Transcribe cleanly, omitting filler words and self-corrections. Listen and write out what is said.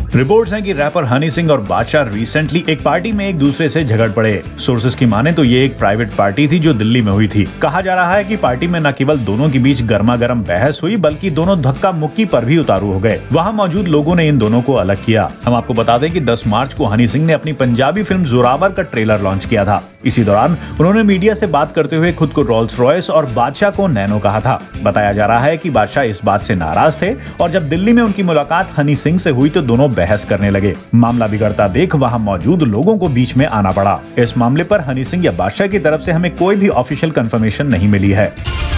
Reports हैं कि wrapper Honey Singh और बादशाह रिसेंटली एक पार्टी में एक दूसरे से झगड़ पड़े। सोर्सेज की माने तो ये एक प्राइवेट पार्टी थी जो दिल्ली में हुई थी। कहा जा रहा है कि पार्टी में न केवल दोनों के बीच गर्मा गर्म बहस हुई बल्कि दोनों धक्का मुक्की पर भी उतारू हो गए। वहाँ मौजूद लोगों ने इन दोनों को अलग किया। हम आपको बता दें कि 10 मार्च को हनी सिंह ने अपनी पंजाबी फिल्म जोरावर का ट्रेलर लॉन्च किया था। इसी दौरान उन्होंने मीडिया से बात करते हुए खुद को रोल्स रॉयस और बादशाह को नैनो कहा था। बताया जा रहा है कि बादशाह इस बात से नाराज थे और जब दिल्ली में उनकी मुलाकात हनी सिंह से हुई तो दोनों बहस करने लगे। मामला बिगड़ता देख वहां मौजूद लोगों को बीच में आना पड़ा। इस मामले पर हनी सिंह या बादशाह की तरफ से हमें कोई भी ऑफिशियल कंफर्मेशन नहीं मिली है।